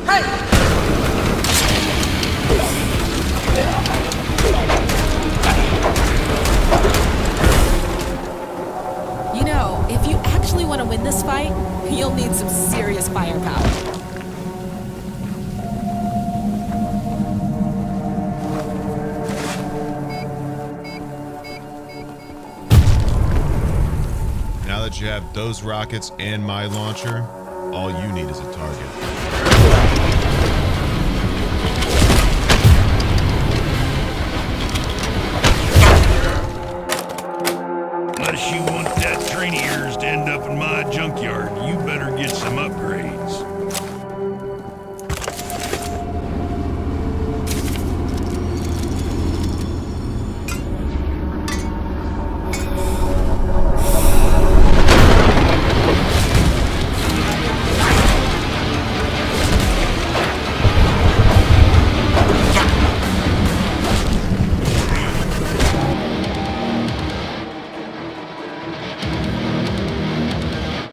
You know, if you actually want to win this fight, you'll need some serious firepower. Now that you have those rockets and my launcher, all you need is a target. Unless you